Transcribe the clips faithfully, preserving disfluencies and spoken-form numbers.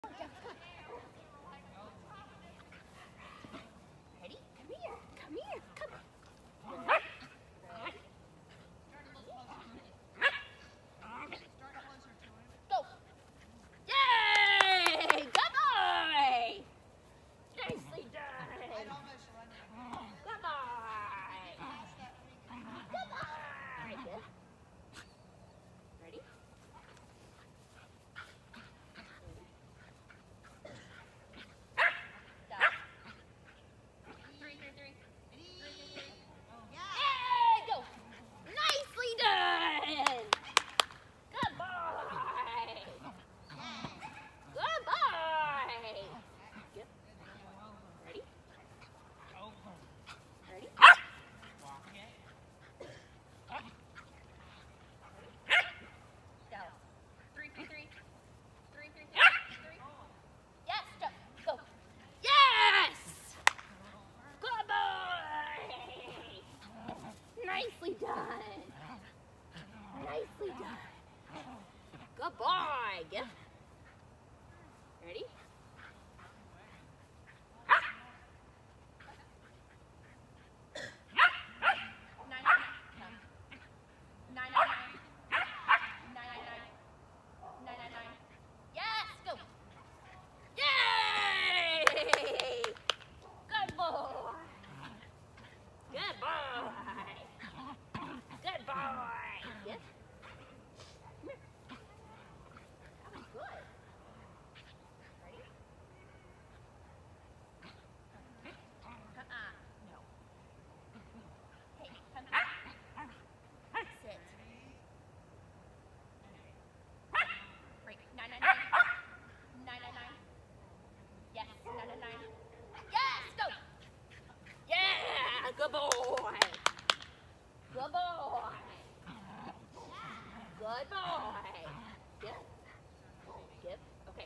Ready? Come here. Come here. Come. Go. Yay! Good boy! Nicely done. Good boy. Good boy. Ready? Nicely done. Nicely done. Good boy. Get. Ready? Yes, go. Yay! Good boy. Good boy. Good boy. Yes. Come here. That was good. Ready? Uh-uh. No. Hey, come here. Sit. Break. Nine, nine, nine. Nine, nine, nine. Yes. Nine, nine, nine. Yes. Go. Yeah. Good boy. Good boy. Good boy. Yep. Yep. Okay.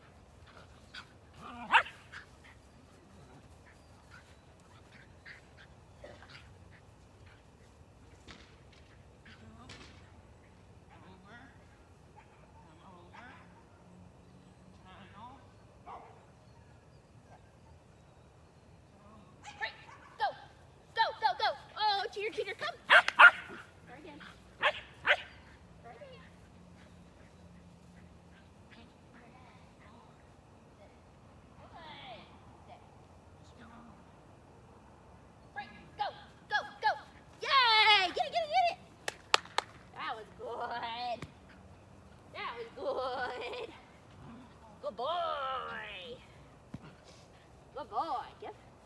Break. Go. Go. Go. Go. Oh, cheater, cheater, come. Try again. Try again. Break. Go. Go. Go. Yay! Get it, get it, get it. That was good. That was good. Good boy. Good boy. Yep.